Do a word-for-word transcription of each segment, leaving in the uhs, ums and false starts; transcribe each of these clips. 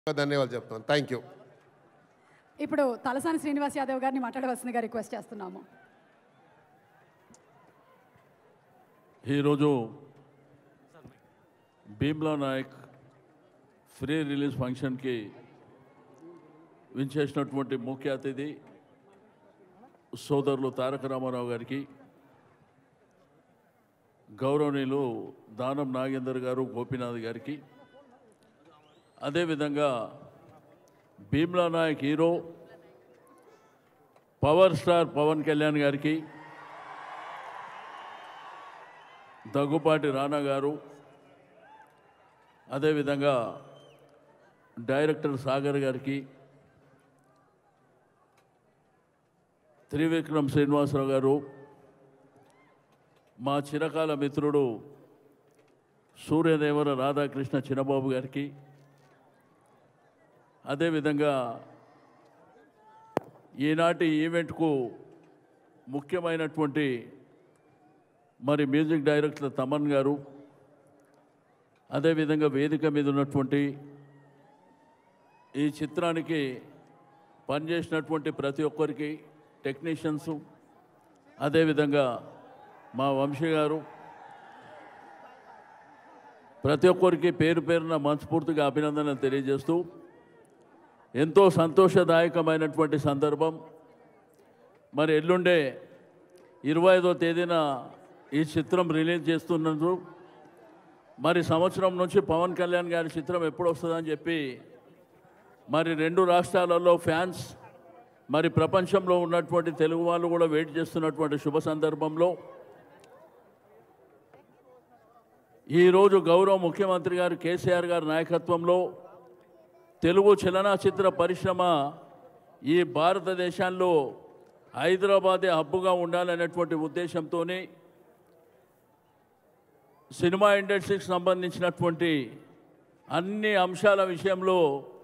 ధన్యవాదాలు చెప్తాను. Thank you. ఇప్పుడు తలసాని శ్రీనివాస్ యాదవ్ గారిని మాట్లాడవలసిందిగా రిక్వెస్ట్ చేస్తున్నాము. ఈరోజు భీమ్లా నాయక్ ఫ్రీ రిలీజ్ ఫంక్షన్కి వించేసినటువంటి ముఖ్య అతిథి సోదరులు తారక రామారావు గారికి, గౌరవనీయులు దానం నాగేందర్ గారు, గోపీనాథ్ గారికి, అదేవిధంగా Bheemla Nayak hero power star Pawan Kalyan గారికి, దగ్గుపాటి రానా గారు, అదేవిధంగా డైరెక్టర్ సాగర్ గారికి, త్రివిక్రమ్ శ్రీనివాసరావు గారు, మా చిరకాల మిత్రుడు సూర్యదేవర రాధాకృష్ణ చిన్నబాబు గారికి, అదేవిధంగా ఈనాటి ఈవెంట్కు ముఖ్యమైనటువంటి మరి మ్యూజిక్ డైరెక్టర్ తమన్ గారు, అదేవిధంగా వేదిక మీద ఉన్నటువంటి ఈ చిత్రానికి పనిచేసినటువంటి ప్రతి ఒక్కరికి, టెక్నీషియన్స్, అదేవిధంగా మా వంశీ గారు, ప్రతి ఒక్కరికి పేరు పేరున మనస్ఫూర్తిగా అభినందనలు తెలియజేస్తూ, ఎంతో సంతోషదాయకమైనటువంటి సందర్భం. మరి ఎల్లుండే ఇరవై ఐదో తేదీన ఈ చిత్రం రిలీజ్ చేస్తున్నందుకు, మరి సంవత్సరం నుంచి పవన్ కళ్యాణ్ గారి చిత్రం ఎప్పుడు వస్తుందని చెప్పి మరి రెండు రాష్ట్రాలలో ఫ్యాన్స్, మరి ప్రపంచంలో ఉన్నటువంటి తెలుగు వాళ్ళు కూడా వెయిట్ చేస్తున్నటువంటి శుభ సందర్భంలో ఈరోజు గౌరవ ముఖ్యమంత్రి గారు కేసీఆర్ గారి నాయకత్వంలో తెలుగు చలనచిత్ర పరిశ్రమ ఈ భారతదేశంలో హైదరాబాదే హబ్బుగా ఉండాలనేటువంటి ఉద్దేశంతో సినిమా ఇండస్ట్రీకి సంబంధించినటువంటి అన్ని అంశాల విషయంలో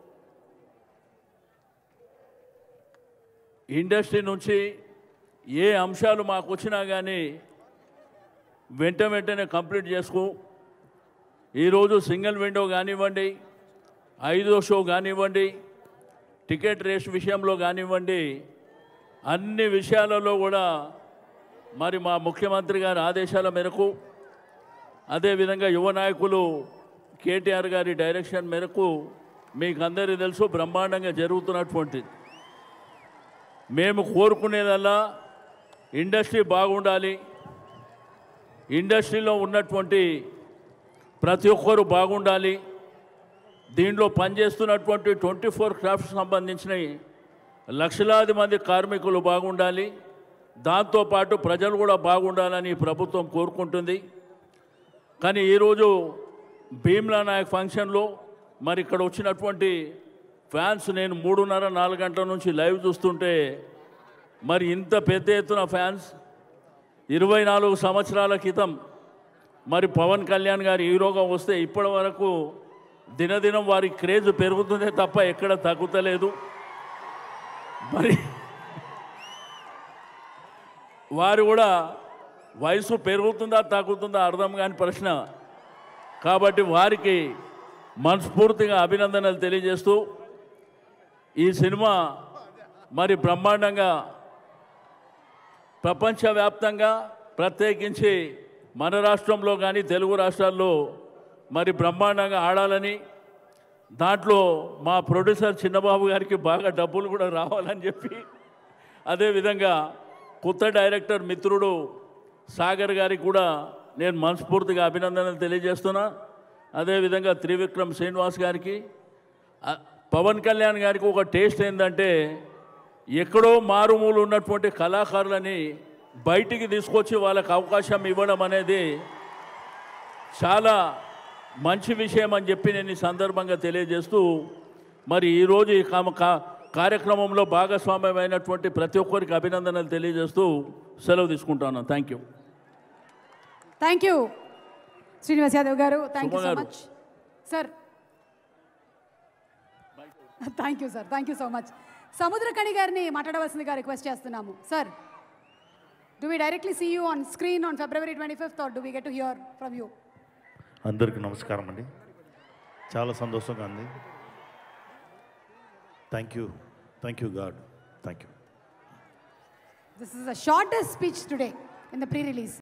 ఇండస్ట్రీ నుంచి ఏ అంశాలు మాకు వచ్చినా కానీ వెంట వెంటనే కంప్లీట్ చేసుకో. ఈరోజు సింగిల్ విండో కానివ్వండి, ఐదో షో కానివ్వండి, టికెట్ రేస్ విషయంలో కానివ్వండి, అన్ని విషయాలలో కూడా మరి మా ముఖ్యమంత్రి గారి ఆదేశాల మేరకు, అదేవిధంగా యువ నాయకులు కేటీఆర్ గారి డైరెక్షన్ మేరకు మీకు అందరికీ తెలుసు బ్రహ్మాండంగా జరుగుతున్నటువంటిది. మేము కోరుకునేదల్లా ఇండస్ట్రీ బాగుండాలి, ఇండస్ట్రీలో ఉన్నటువంటి ప్రతి ఒక్కరు బాగుండాలి, దీంట్లో పనిచేస్తున్నటువంటి ట్వంటీ ఫోర్ క్రాఫ్ట్స్ సంబంధించిన లక్షలాది మంది కార్మికులు బాగుండాలి, దాంతోపాటు ప్రజలు కూడా బాగుండాలని ప్రభుత్వం కోరుకుంటుంది. కానీ ఈరోజు భీమ్లా నాయక్ ఫంక్షన్లో మరి ఇక్కడ వచ్చినటువంటి ఫ్యాన్స్, నేను మూడున్నర నాలుగు గంటల నుంచి లైవ్ చూస్తుంటే మరి ఇంత పెద్ద ఎత్తున ఫ్యాన్స్, ఇరవై నాలుగు సంవత్సరాల క్రితం మరి పవన్ కళ్యాణ్ గారి హీరోగా వస్తే ఇప్పటి వరకు దినదినం వారి క్రేజ్ పెరుగుతుందే తప్ప ఎక్కడ తగ్గుతలేదు. మరి వారు కూడా వయసు పెరుగుతుందా తగ్గుతుందా అర్థం కాని ప్రశ్న. కాబట్టి వారికి మనస్ఫూర్తిగా అభినందనలు తెలియజేస్తూ, ఈ సినిమా మరి బ్రహ్మాండంగా ప్రపంచవ్యాప్తంగా ప్రత్యేకించి మన రాష్ట్రంలో కానీ తెలుగు రాష్ట్రాల్లో మరి బ్రహ్మాండంగా ఆడాలని, దాంట్లో మా ప్రొడ్యూసర్ చిన్నబాబు గారికి బాగా డబ్బులు కూడా రావాలని చెప్పి, అదేవిధంగా కొత్త డైరెక్టర్ మిత్రుడు సాగర్ గారికి కూడా నేను మనస్ఫూర్తిగా అభినందనలు తెలియజేస్తున్నా. అదేవిధంగా త్రివిక్రమ్ శ్రీనివాస్ గారికి, పవన్ కళ్యాణ్ గారికి ఒక టేస్ట్ ఏంటంటే ఎక్కడో మారుమూలు ఉన్నటువంటి కళాకారులని బయటికి తీసుకొచ్చి వాళ్ళకి అవకాశం ఇవ్వడం అనేది చాలా మంచి విషయం అని చెప్పి నేను ఈ సందర్భంగా తెలియజేస్తూ, మరి ఈరోజు ఈ కార్యక్రమంలో భాగస్వామ్యమైనటువంటి ప్రతి ఒక్కరికి అభినందనలు తెలియజేస్తూ సెలవు తీసుకుంటాను. Thank you. Thank you Srinivas Yadav garu. Thank you so much sir. Thank you sir. Thank you so much. Samuthirakani గారిని మాట్లాడవలసిందిగా రిక్వెస్ట్ చేస్తున్నాము. Sir, do we directly see you on screen on February twenty-fifth or do we get to hear from you? అందరికీ నమస్కారం అండి. చాలా సంతోషంగా ఉంది. Thank you thank you god thank you This is the shortest speech today in the pre-release.